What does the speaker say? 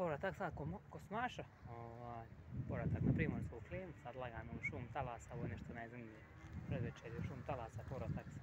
povratak sad ko Smaša, povratak na primorsku klimu, sad lagano u šum talasa, ovo je nešto najzanimljivije. Predvečer je šum talasa, povratak